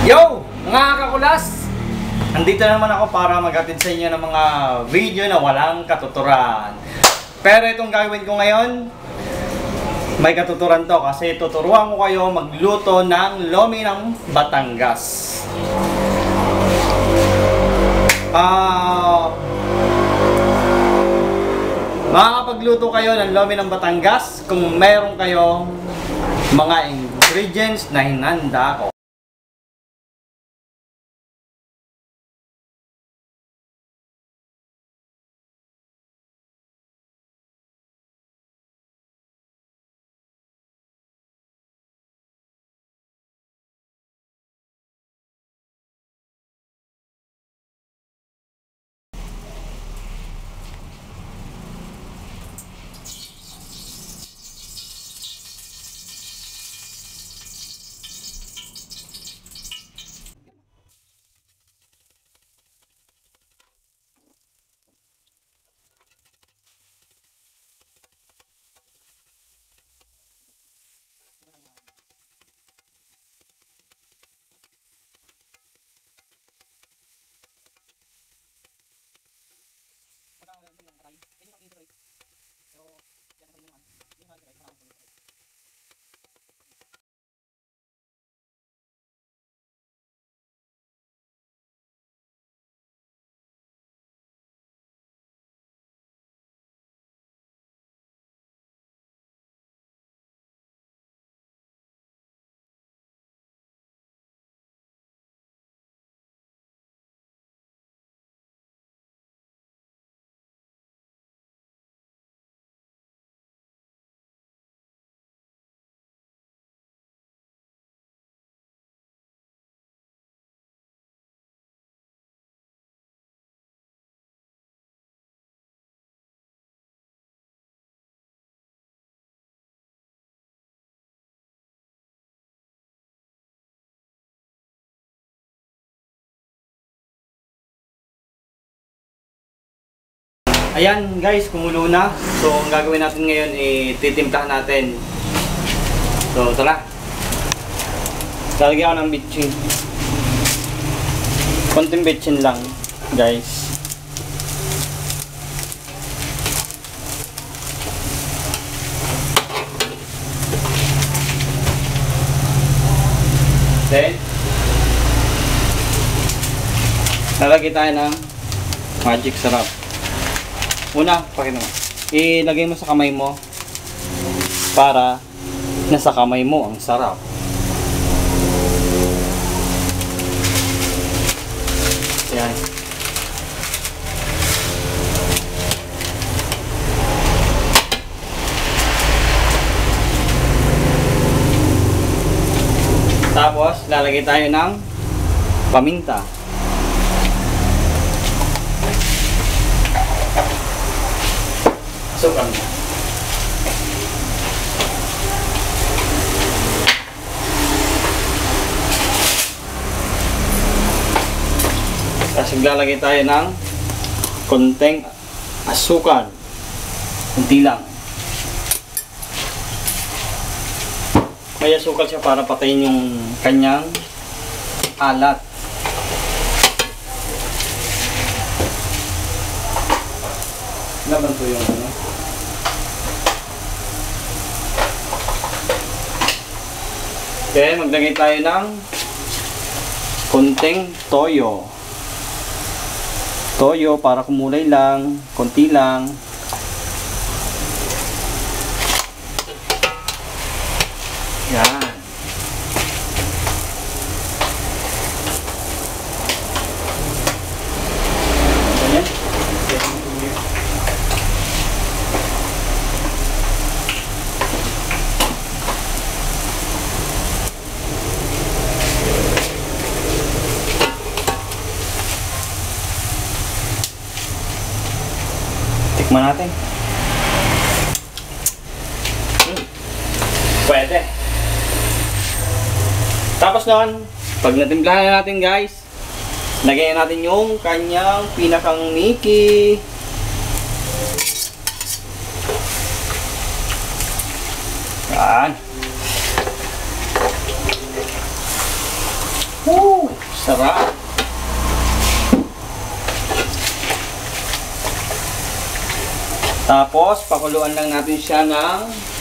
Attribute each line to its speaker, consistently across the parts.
Speaker 1: Yo! Mga kakulas! Nandito naman ako para maghatid sa inyo ng mga video na walang katuturan. Pero itong gagawin ko ngayon, may katuturan to kasi tuturuan ko kayo magluto ng lomi ng Batangas. Makakapagluto kayo ng lomi ng Batangas kung meron kayong mga ingredients na hinanda ko. Ayan guys, kumulo na. So ang gagawin natin ngayon titimplahan natin. So tara. Lalagyan ako ng bitchin. Konting bitchin lang guys. Then lalagyan tayo ng magic sarap. Una, pakita mo. Ilagay mo sa kamay mo para nasa kamay mo ang sarap. Yan. Tapos, lalagay tayo ng paminta. Asukal na. Tapos maglalagay tayo ng konting asukal. Kunti lang. May asukal siya para patayin yung kanyang alat. Laban po yung ano. Okay, maglagay tayo ng konting toyo. Toyo para kumulay lang, konti lang. Yan. Tikman natin. Pwede. Tapos noon, pag natimplahan na natin guys, lagyan natin yung kanyang pinakang Mickey. Yan. Woo! Sarap! Tapos, pakuluan lang natin siya ng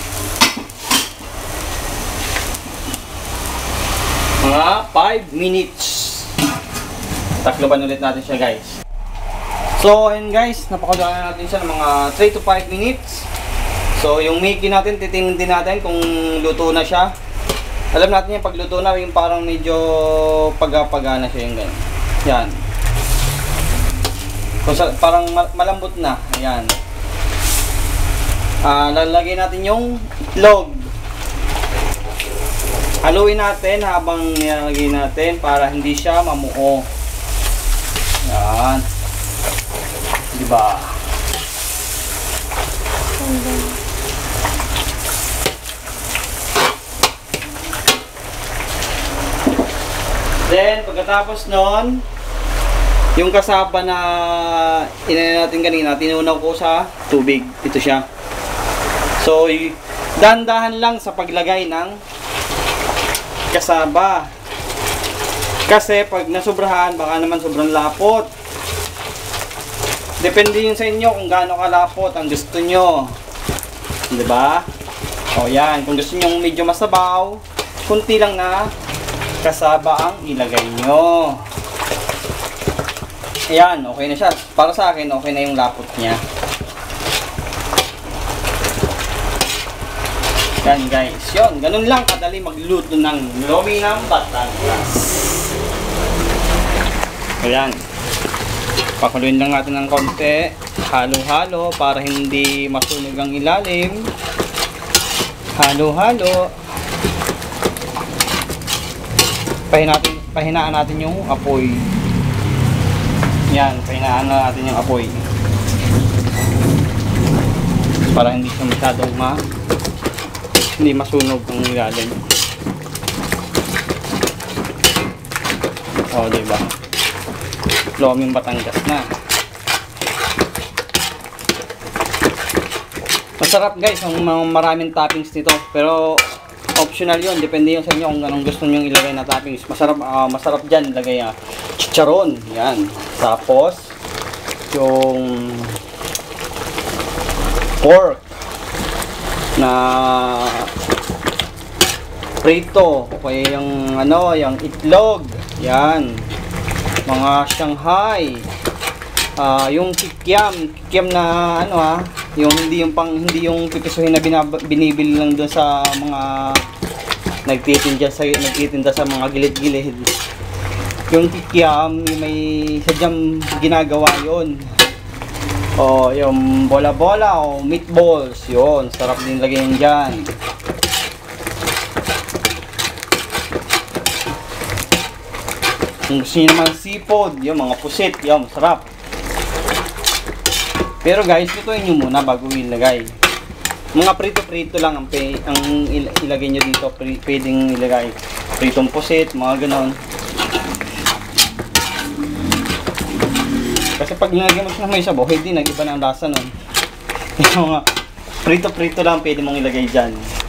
Speaker 1: mga 5 minutes. Takloban ulit natin siya, guys. So, ayun guys, napakuluan na natin siya ng mga 3 to 5 minutes. So, yung Mickey natin, titingnan din natin kung luto na siya. Alam natin yung pagluto na, yung parang medyo pagapagana na siya yung ganyan. Yan. Parang malambot na. Ayan. Lalagay natin yung itlog. Haluin natin habang nilalagay natin para hindi siya mamuo. Yan. Diba? Then, pagkatapos nun, yung kasaba na inanay natin kanina, tinunaw ko sa tubig. Ito siya. So, dahan-dahan lang sa paglagay ng kasaba. Kasi pag nasubrahan, baka naman sobrang lapot. Depende yun sa inyo kung gaano kalapot ang gusto nyo. Diba? O yan, kung gusto nyo medyo masabaw, kunti lang na kasaba ang ilagay nyo. Ayan, okay na siya. Para sa akin, okay na yung lapot niya. Yan guys, yun. Ganun lang kadali magluto ng lomi ng Batangas. Ayan. Pakuluin lang natin ng konti. Halo-halo para hindi masunog ang ilalim. Halo-halo. Pahinaan natin yung apoy. Yan, pahinaan natin yung apoy. Para hindi siya masyadong hindi masunog ang ilalim. O, diba? Loming Batangas na. Masarap guys, ang maraming toppings nito. Pero optional yun, depende yun sa inyo kung anong gusto nyo ilagay na toppings. Masarap dyan ilagay chicharon. Yan. Tapos yung pork na prito, kaya yung yung itlog, yan, mga Shanghai, yung kikiam na yung hindi yung pipisuhin na binibili lang doon sa mga nagtitinda sa mga gilid-gilid. Yung kikiam, yung may sadyang ginagawa yon. O, yung bola-bola o meatballs, yun, sarap din lagyan dyan. Kung gusto nyo naman seafood, yung mga pusit, yun, sarap. Pero guys, lutuin nyo muna bago ilagay. Mga prito-prito lang ang ilagay nyo dito, pwedeng ilagay. Pritong pusit, mga ganon. Kasi pag nilagyan mo siya ng may sabaw, hindi nag-iba na ang lasa nun. Yung mga prito-prito lang pwede mong ilagay dyan.